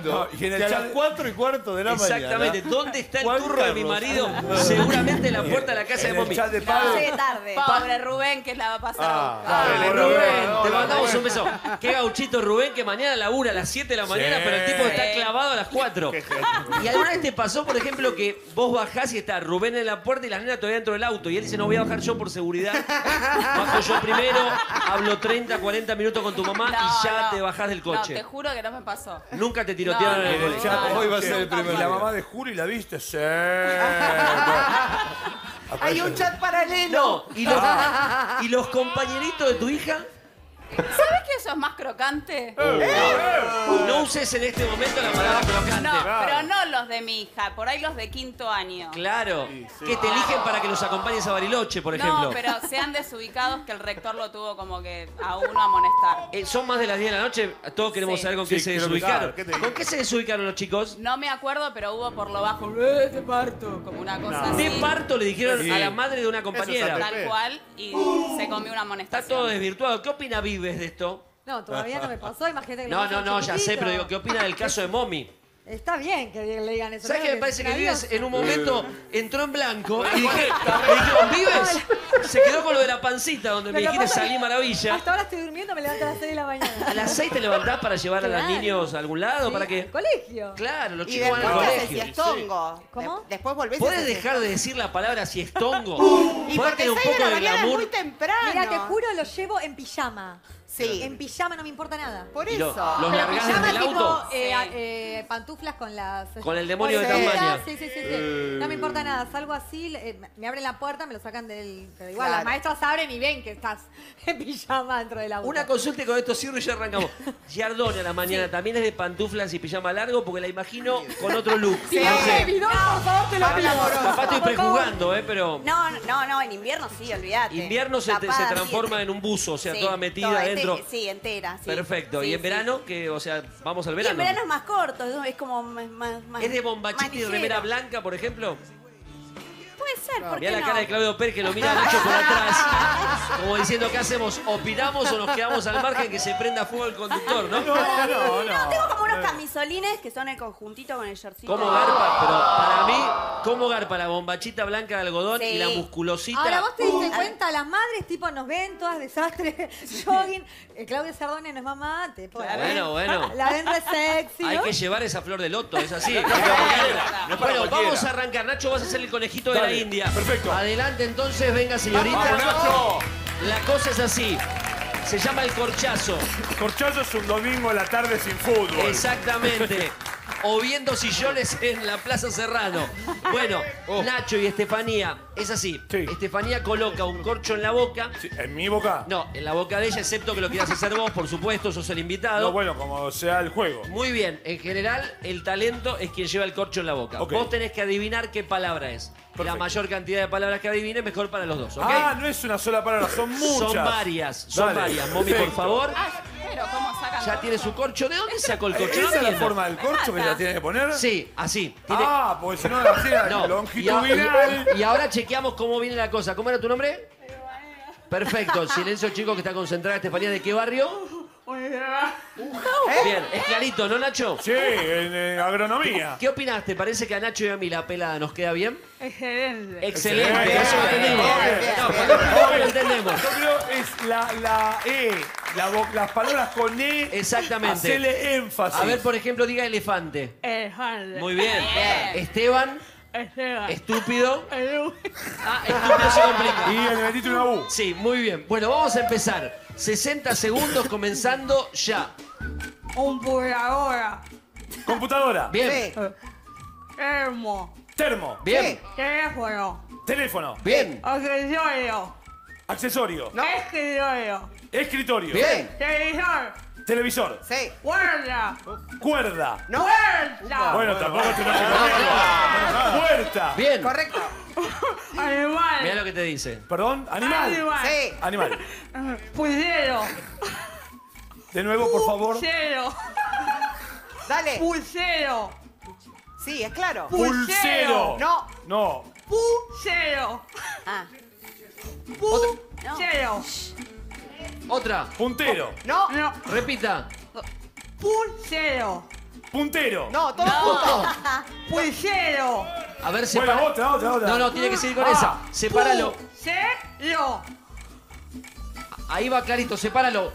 No, y en el que a chat las 4:15 de la mañana. Exactamente. ¿Dónde está el Juan turro de mi Carlos. marido? Seguramente en la puerta de la casa de En el Momi. chat de No, padre. llegué tarde. Pobre Rubén, que la va a pasar. Dale, Hola, Rubén, hola, te mandamos Rubén. un beso. Qué gauchito Rubén, que mañana labura a las 7 de la mañana, Sí. pero el tipo está clavado a las 4. ¿Y alguna vez te pasó, por ejemplo, que vos bajás y está Rubén en la puerta y la nena todavía dentro del auto? Y él dice, no, voy a bajar yo por seguridad. Bajo yo primero, hablo 30, 40 minutos con tu mamá y ya te bajás del No, coche. te juro que no me pasó. Nunca te tirotearon en el En el colegio. chat, Hoy va a ser el ¿y primer la día. mamá de Juli la viste? Sí. Hay un chat paralelo. No, ¿y los compañeritos de tu hija? ¿Sabes que eso es más crocante? No uses en este momento la palabra crocante. No, pero no los de mi hija, por ahí los de 5º año. Claro, que te eligen para que los acompañes a Bariloche, por ejemplo. No, pero sean desubicados que el rector lo tuvo como que a uno amonestar. Son más de las 10 de la noche, todos queremos Sí. saber con qué Sí, se quiero desubicaron. saber, ¿qué te digo? ¿Con qué se desubicaron los chicos? No me acuerdo, pero hubo por lo bajo, te parto, como una cosa De así. parto le dijeron Sí. a la madre de una compañera. Tal cual, y se comió una Está amonestación. todo desvirtuado. ¿Qué opina Vives de esto? No, todavía no me pasó, imagínate que lo No, pasó no, no, ya sé, chiquitito. pero digo, ¿qué opina del caso de Momi? Está bien que le digan eso. ¿Sabes qué creo me parece que es Vives maravilloso. en un momento entró en blanco y dije, Vives se quedó con lo de la pancita donde me Lo que dijiste pasa es salí que maravilla. Hasta ahora estoy durmiendo, me levanto a las 6 de la mañana. ¿A las 6 te levantás para llevar a los Claro. niños a algún lado? Sí, ¿Para qué? al colegio. Claro, los Y chicos van después al te haces colegio. siestongo. ¿Cómo? Después volvés ¿Puedes a hacer dejar de decir la palabra siestongo? Y ¿Podés porque tener un 6 de poco la de mañana es glamour? muy temprano. Mira, te juro, lo llevo en pijama. Sí. En pijama no me importa nada. Por ¿Y eso. los Pero largás pijama desde el tipo, auto? pantuflas con las... Con el demonio de bolsitas. Tasmania. Sí, sí, sí, sí. No me importa nada. Salgo así, me abren la puerta, me lo sacan del... Pero igual, Claro. las maestras abren y ven que estás en pijama dentro del auto. Una consulta y con esto cierro y ya arrancamos. Giardone a la mañana también es de pantuflas y pijama largo porque la imagino con otro look. Sí. No sé, Bidón, por favor, te lo pido. capaz estoy Por favor. prejuzgando, pero No, en invierno sí, olvídate. invierno se Tapada, transforma sí, en un buzo, o sea, sí, toda metida toda adentro. Sí, entera. Sí. Perfecto. Sí, ¿Y en sí. verano? Que, o sea, vamos al Y verano. en verano es más corto, es como más ¿Es de bombachita y ligero. remera blanca, por ejemplo? Puede ser, ¿por qué Mirá la no? cara de Claudio Pérez que lo mira a Nacho por atrás, como diciendo, ¿qué hacemos? ¿Opinamos o nos quedamos al margen que se prenda fuego el conductor, no? No, tengo como unos camisolines que son el conjuntito con el shortcito. ¿Cómo garpa? Pero para mí, ¿cómo garpa la bombachita blanca de algodón Sí. y la musculosita? Ahora, vos te diste cuenta, las madres tipo nos ven todas desastre, jogging. Claudia Sardone no es mamá, te Bueno. La ven re sexy, Hay ¿no? que llevar esa flor de loto, es así. No es para Bueno, cualquiera. vamos a arrancar. Nacho, vas a ser el conejito de la Dale, India. perfecto. Adelante entonces, venga señorita. ¡Vamos, Nacho! La cosa es así. Se llama el corchazo. Corchazo es un domingo a la tarde sin fútbol. Exactamente. O viendo sillones en la Plaza Serrano. Bueno, Nacho y Estefanía, es así. Sí. Estefanía coloca un corcho en la boca. Sí, ¿en mi boca? No, en la boca de ella, excepto que lo quieras hacer vos, por supuesto, sos el invitado. No, bueno, como sea el juego. Muy bien, en general, el talento es quien lleva el corcho en la boca. Ok. Vos tenés que adivinar qué palabra es. La Perfecto. mayor cantidad de palabras que adivines, mejor para los dos, ¿ok? Ah, no es una sola palabra, son muchas. Son varias, son Dale, varias. Momi, por perfecto. favor. Pero ¿cómo sacan Ya todo? tiene su corcho. ¿De dónde sacó el corcho? ¿Esa No es la entiendo. forma del corcho que la tiene que poner? Sí, así. Tiene- Ah, porque si no, así era No. longitudinal. Y ahora chequeamos cómo viene la cosa. ¿Cómo era tu nombre? Perfecto. Silencio, chico, que está concentrada Estefanía. ¿De qué barrio? Bien, es clarito, ¿no, Nacho? Sí, en agronomía. ¿Qué opinas? ¿Te parece que a Nacho y a mí la pelada nos queda bien? Excelente. Excelente, eso lo entendimos. Bien, No, bien, ¿cómo lo entendemos? Yo creo es la E, las palabras con E. Exactamente. Hacele énfasis. A ver, por ejemplo, diga elefante. Elefante. Muy bien. Bien. Esteban, Esteban. estúpido. Ah, estúpido se complica. Y le metiste una U. Sí, muy bien. Bueno, vamos a empezar. 60 segundos comenzando ya. Computadora. Computadora. Bien, Sí. Termo. Termo. bien, Teléfono. Teléfono. bien, Accesorio. Accesorio. Escritorio. Escritorio. bien. Televisor. Televisor. Sí. Puerta. Cuerda. No. Puerta. Bueno, tampoco tenés que ponerlo. Puerta. Bien. Correcto. Animal. Mira lo que te dice. Perdón, animal. Sí. Animal. Pulsero. De nuevo, por favor. Pulsero. Dale. Pulsero. Sí, es claro. Pulsero. No. No. Pulsero. Ah, Pulsero. Otra. Puntero. No. No. Repita. Pulsero. Puntero. No, todos juntos. Puchero. A ver, Bueno, separa. otra. No, tiene que seguir con esa. Sepáralo. Puchero. Ahí va clarito, sepáralo.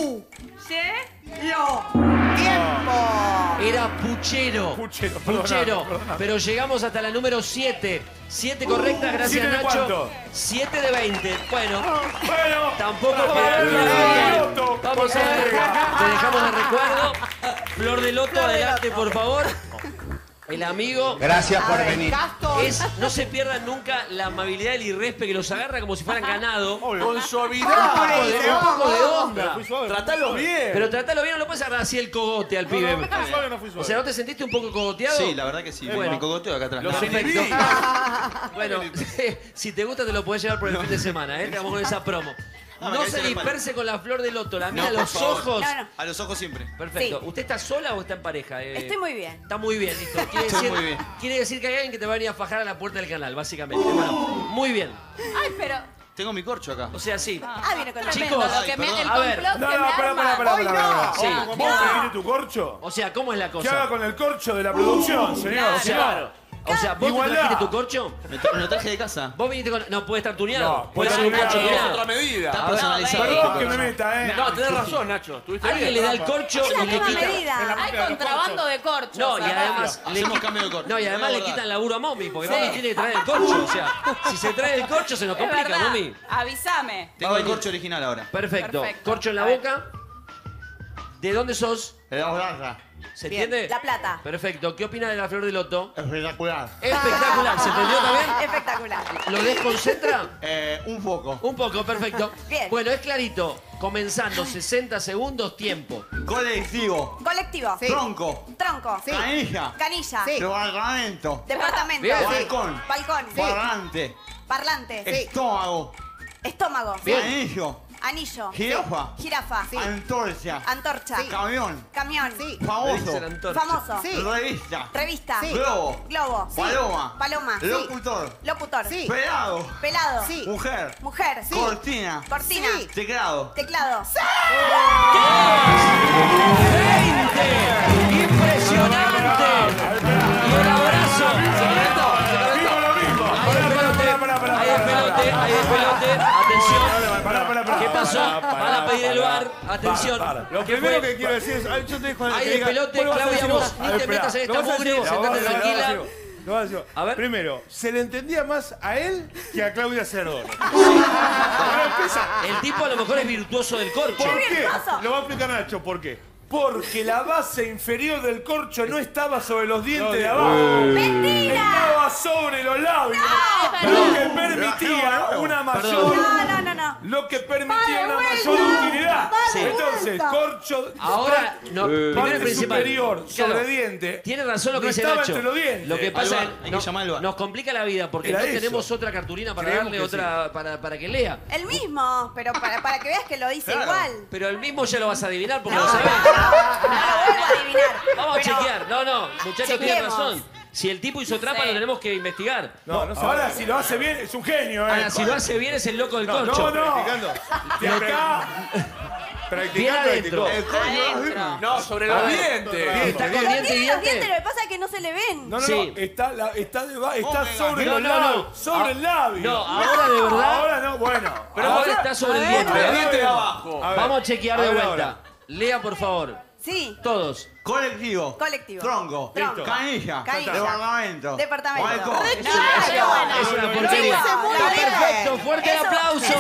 Puchero. Tiempo. Era puchero. Puchero, Puchero. perdóname. Pero llegamos hasta la número 7. 7 correctas, gracias 7 de Nacho. cuánto. 7 de 20. Bueno, Bueno. tampoco Flor queda de bien. Loto. Vamos a ver. Te dejamos de recuerdo. Flor de Loto, adelante, por favor. El amigo. Gracias por A ver, venir. Castor. No se pierdan nunca la amabilidad del irrespe que los agarra como si fueran ganado. Con suavidad. Un poco de onda. Tratalo bien. Pero tratalo bien, no lo puedes agarrar así el cogote al pibe. No fui suave, no fui O suave. sea, ¿no te sentiste un poco cogoteado? Sí, la verdad que sí. Bueno. Me cogoteo acá atrás. Los Perfecto. inhibí. Bueno, si te gusta te lo podés llevar por el fin de semana, ¿eh? Te vamos con esa promo. No, me No caíste se en la disperse con la flor de loto, la mira a No, por los favor. ojos. No, no. A los ojos siempre. Perfecto. Sí. ¿Usted está sola o está en pareja? Estoy muy bien. Está muy bien, listo. Estoy muy bien. Quiere decir que hay alguien que te va a venir a fajar a la puerta del canal, básicamente. Bueno, muy bien. Ay, pero. Tengo mi corcho acá. O sea, sí. Ah, viene con la Chicos, Tremendo, ay, lo que me, perdón. el A ver. complot No, que me arma. Hoy no. Sí. ¿Vos trajiste tu corcho? O sea, ¿cómo es la ¿Qué haga cosa? con el corcho de la producción, señor? O sea, ¿vos te Igualdad. trajiste tu corcho? Me lo traje de casa. ¿Vos viniste con...? No, puede estar tuneado. No, puede puede ser un estar corcho tuneado. tuneado. medida. Está A ver, personalizado. Perdón que me meta, ¿eh? No, tenés razón, Nacho. Estuviste Alguien bien. le da el corcho Es la y le misma quita... medida. Hay contrabando de corchos. No, y acá. además... Hacemos cambio de corcho. No, y además Voy a le guardar. quitan laburo a Momi, porque Momi tiene que traer el corcho. O sea, si se trae el corcho se nos Es complica, verdad. Momi. Avísame. Tengo el corcho original ahora. Perfecto. Perfecto. Corcho en la A ver. boca. ¿De dónde sos? De la Holandia. ¿Se Bien, entiende? La Plata. Perfecto. ¿Qué opina de la flor de loto? Espectacular. Espectacular. ¿Se entendió también? Espectacular. ¿Lo desconcentra? Un poco. Un poco, perfecto. Bien. Bueno, es clarito. Comenzando 60 segundos, tiempo. Colectivo. Colectivo. Tronco. Tronco. Canilla. Canilla. Departamento. Departamento. Bien. Balcón. Balcón. Parlante. Parlante. Estómago. Estómago. Bien. Anillo. Anillo. Jirafa. Jirafa. Antorcha. Antorcha. Camión. Camión. Le Famoso. dicen antorcha. Famoso. Revista. Revista. Globo. Globo. Paloma. Paloma. Locutor. Locutor. Pelado. Pelado. Mujer. Mujer. Cortina. Cortina. Teclado. Teclado. 20. ¡Impresionante! Y el abrazo. Digo lo mismo. Ahí el pelote. Ahí el pelote. Ahí el pelote. Atención. Pará. ¿Qué pasó? Van a pedir el bar. Atención. Lo ¿Qué primero fue? que quiero decir es, ay, yo te dejo Ahí que el diga, pelote, vos vas a Claudia, decir vos ni te espera, metas en esta lo vas a mugre, decir sentate vos, tranquila. lo vas a decir. A ver. Primero, se le entendía más a él que a Claudia Cerdón. Ahora empieza. El tipo a lo mejor es virtuoso del corcho. ¿Por qué? virtuoso. Lo va a explicar Nacho, ¿por qué? Porque la base inferior del corcho no estaba sobre los dientes de abajo. ¡Mentira! Estaba sobre los labios. Lo que permitía una mayor... No. Lo que permitía una Dale mayor vuelta. utilidad. Dale Entonces, vuelta. corcho... Ahora, no, primero y parte principal. superior Claro, sobre diente. Tiene razón lo que no dice estaba Nacho. entre los dientes. Lo que pasa Al es bar, hay que que llamar al bar. nos complica la vida porque Era no eso. tenemos otra cartulina para Creemos darle que otra para que lea. El mismo, pero para que veas que lo dice Claro. igual. Pero el mismo ya lo vas a adivinar porque No, lo no, sabés. no lo vuelvo a adivinar. Vamos a Pero- chequear. No, muchacho tiene chequeemos. razón. Si el tipo hizo trampa, Sí. lo tenemos que investigar. Ahora, si lo hace bien, es un genio, Ahora, si lo hace bien, es el loco del corcho. No. De acá. Bien adentro. Adentro. No, sobre los dientes. Está con Pero diente y tiene los dientes, diente. lo que pasa es que no se le ven. No, Sí. está sobre No, los no, labios. no. Sobre el labio. No, ahora de verdad. Ahora no, bueno. Pero ahora está sobre el diente. El diente de abajo. A ver. Vamos a chequear de A ver vuelta. ahora. Lea, por favor. Sí. Todos. Colectivo. Colectivo. Tronco. Tronco. Canilla. Canilla. Departamento. Departamento. Balcón. Es una porquería. Lo hice muy Está bien. perfecto. Fuerte el Eso- aplauso.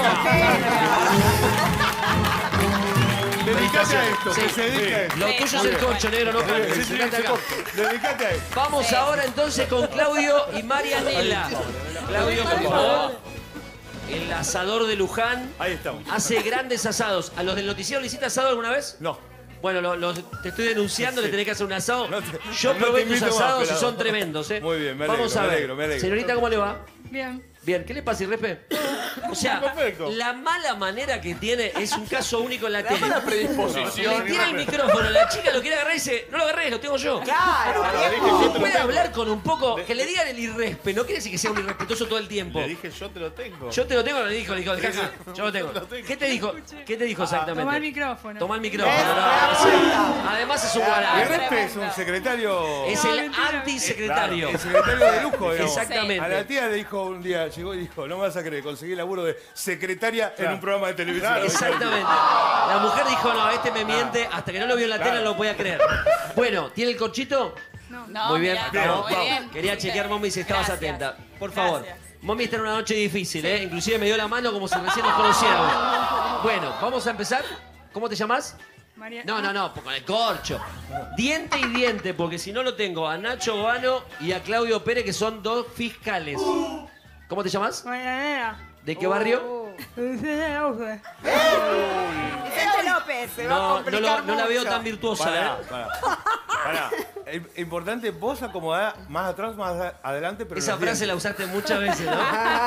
Dedicate a esto, Sí. que se dedique a esto. Lo tuyo es el corcho, negro, no Jaime. Sí, sí, Sentate acá. Dedicate a esto. Vamos ahora entonces con Claudio y Marianela. Claudio, por favor. El asador de Luján. Ahí estamos. Hace grandes asados. ¿A los del noticiero le hiciste asado alguna vez? No. Bueno, te estoy denunciando, le tenés que hacer un asado. No te- Yo no te probé tus invito más, asados y pelado. son tremendos, ¿eh? Muy bien, me Vamos alegro, a me ver. alegro, me alegro. Señorita, ¿cómo le va? Bien. Bien, ¿qué le pasa, Irrepe? O sea, Perfecto. la mala manera que tiene es un caso único en la tele. Mala Le predisposición. tira el micrófono, la chica lo quiere agarrar y dice, no lo agarré, lo tengo yo. Claro, ¿Se puede hablar con un poco? Que le digan el irrespe, no quiere decir que sea un irrespetuoso todo el tiempo. Le dije, yo te lo tengo. Yo te lo tengo, le dijo, jaja, yo lo tengo. ¿Qué te dijo? ¿Qué te dijo exactamente? Tomá el micrófono. Toma el micrófono. No, sí. Además es un Y guaracho. Respe es un secretario. Es el antisecretario. El secretario de lujo, digamos. Exactamente. A la tía le dijo un día, llegó y dijo, no me vas a creer, conseguí el laburo de secretaria en un programa de televisión. Exactamente. La mujer dijo, no, este me miente, hasta que no lo vio en la tele no lo podía creer. Bueno, ¿tiene el corchito? No, Muy bien, mirá, vamos. muy bien. Quería chequear, Mommy, si estabas Gracias. atenta. Por favor. Gracias. Mommy está en una noche difícil, ¿eh? Inclusive me dio la mano como si recién nos conociéramos. Bueno, vamos a empezar. ¿Cómo te llamas? María. No, con el corcho. Diente y diente, porque si no lo tengo a Nacho Boano y a Claudio Pérez, que son dos fiscales. ¿Cómo te llamas? Mañanera. ¿De qué barrio? Vicente López. Vicente López. Se va a No, complicar no la veo mucho. tan virtuosa, Pará, ¿eh? pará. Importante, vos acomodá más atrás, más adelante, pero Esa los frase la dientes. usaste muchas veces, ¿no?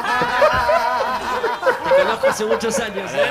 Te conozco hace muchos años, ¿eh?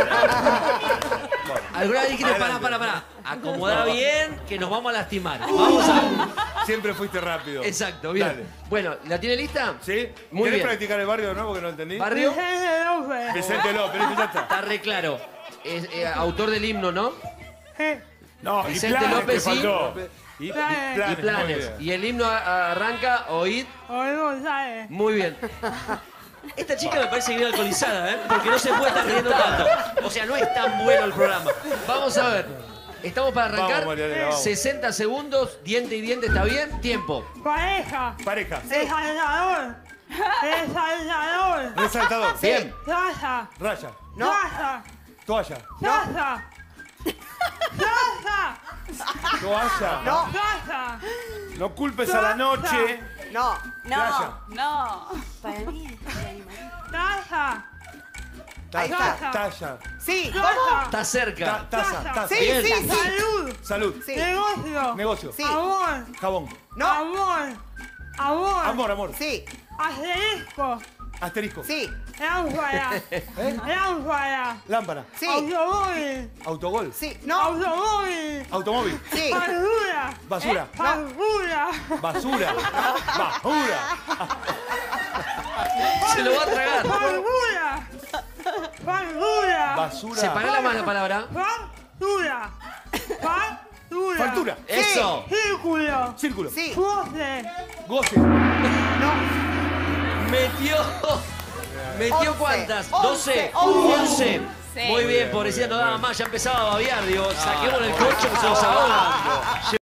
Alguna vez dijiste, pará. Acomodá bien, que nos vamos a lastimar. Vamos a ver. Siempre fuiste rápido. Exacto, bien. Dale. Bueno, ¿la tiene lista? ¿Sí? Muy ¿Querés bien. practicar el barrio de nuevo que no entendí? ¿Barrio? Vicente López. Vicente López, ya está. Está re claro. Es autor del himno, ¿no? No, Vicente Planes López, te sí. faltó. Y Planes. Y planes. muy bien. Y el himno arranca, oíd. Oíd González. Muy bien. Esta chica me parece que viene alcoholizada, ¿eh? Porque no se puede estar riendo tanto. O sea, no es tan bueno el programa. Vamos a ver. Estamos para arrancar. Vamos, Marianela, vamos. 60 segundos. Diente y diente, ¿está bien? Tiempo. Pareja. Pareja. Resaltador. Resaltador. Resaltador. Bien. Taza. Raya. Taza. Toalla. Taza. Taza. Toalla. No. Taza. No culpes a la noche. No. Playa. No. Para mí. Taza. Ahí está. Talla. Sí, ¿cómo? Taza. Está cerca. Taza. Taza. Sí, Bien. sí, sí. Salud. Salud. Sí. Negocio. Negocio. Sí. Amor. Jabón. No. Amor. Amor. Amor, amor. Sí, Asterisco. Asterisco. sí, Lámpara. Lámpara. Lámpara. sí, Automóvil. Autogol. sí. No, Automóvil. Automóvil. sí. Basura. Basura. Basura. Basura. Basura. Se lo va a tragar. Basura. Basura. Basura. Separá la palabra. Factura. Factura. Factura. Eso. Círculo. Círculo. Sí. Goce. Goce. Metió. ¿Metió 11, cuántas? 11, 12. 11. Sí. Muy bien, pobrecita, no daba más, ya empezaba a babear. Digo, saquémosle el coche que se los ahoga.